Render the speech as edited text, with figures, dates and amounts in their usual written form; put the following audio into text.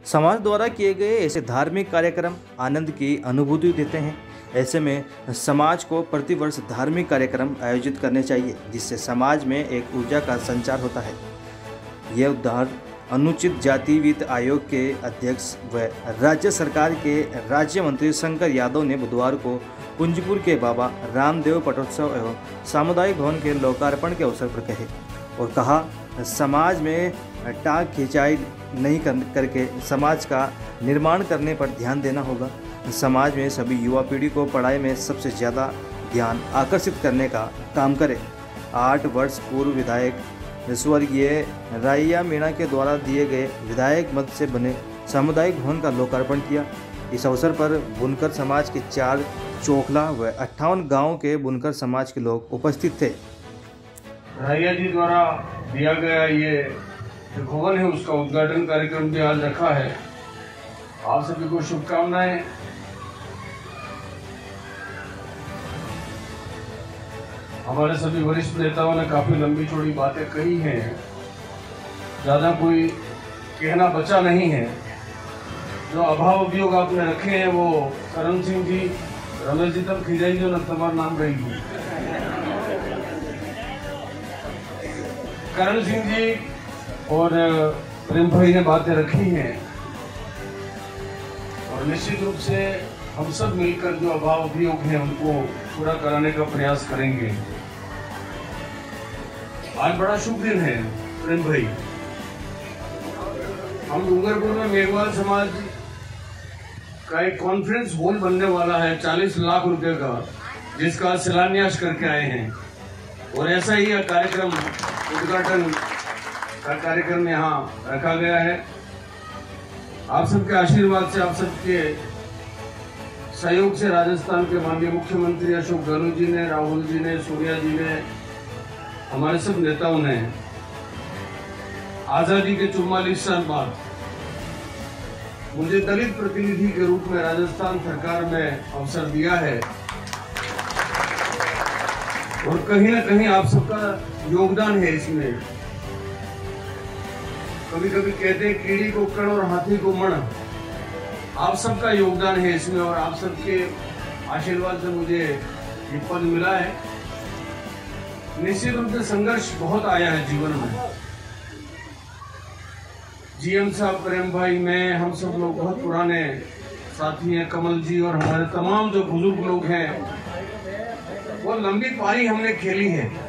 समाज द्वारा किए गए ऐसे धार्मिक कार्यक्रम आनंद की अनुभूति देते हैं। ऐसे में समाज को प्रतिवर्ष धार्मिक कार्यक्रम आयोजित करने चाहिए, जिससे समाज में एक ऊर्जा का संचार होता है। यह उदाहरण अनुचित जाति वित्त आयोग के अध्यक्ष व राज्य सरकार के राज्य मंत्री शंकर यादव ने बुधवार को कुंजपुर के बाबा रामदेव पटोत्सव एवं सामुदायिक भवन के लोकार्पण के अवसर पर कहे और कहा, समाज में टांग खिंचाई नहीं करके समाज का निर्माण करने पर ध्यान देना होगा। समाज में सभी युवा पीढ़ी को पढ़ाई में सबसे ज़्यादा ध्यान आकर्षित करने का काम करें। 8 वर्ष पूर्व विधायक स्वर्गीय राइया मीणा के द्वारा दिए गए विधायक मद से बने सामुदायिक भवन का लोकार्पण किया। इस अवसर पर बुनकर समाज के 4 चोखला व 58 गाँव के बुनकर समाज के लोग उपस्थित थे। राइया जी द्वारा दिया गया ये जो भवन है उसका उद्घाटन कार्यक्रम भी आज रखा है। आप सभी को शुभकामनाएं। हमारे सभी वरिष्ठ नेताओं ने काफी लंबी चौड़ी बातें कही हैं, ज्यादा कोई कहना बचा नहीं है। जो अभाव अभियोग आपने रखे हैं वो करण सिंह जी, रमेश जी तक खिजाई जो न तुम्हारा नाम रहेगी, करण सिंह जी और प्रेम भाई ने बातें रखी हैं और निश्चित रूप से हम सब मिलकर जो अभाव अभियोग हैं उनको पूरा कराने का प्रयास करेंगे। आज बड़ा शुभ दिन है प्रेम भाई। हम डूंगरपुर में मेघवाल समाज का एक कॉन्फ्रेंस हॉल बनने वाला है 40 लाख रुपए का, जिसका शिलान्यास करके आए हैं और ऐसा ही कार्यक्रम उद्घाटन का कार्यक्रम यहाँ रखा गया है। आप सबके आशीर्वाद से, आप सबके सहयोग से राजस्थान के माननीय मुख्यमंत्री अशोक गहलोत जी ने, राहुल जी ने, सोनिया जी ने, हमारे सब नेताओं ने आजादी के 44 साल बाद मुझे दलित प्रतिनिधि के रूप में राजस्थान सरकार में अवसर दिया है और कहीं ना कहीं आप सबका योगदान है इसमें। कभी कभी कहते हैं कीड़ी को कण और हाथी को मण, आप सबका योगदान है इसमें और आप सबके आशीर्वाद से मुझे ये पद मिला है। निश्चित रूप से संघर्ष बहुत आया है जीवन में। जीएम साहब, प्रेम भाई, मैं, हम सब लोग बहुत पुराने साथी हैं, कमल जी और हमारे तमाम जो बुजुर्ग लोग हैं, वो लंबी पारी हमने खेली है।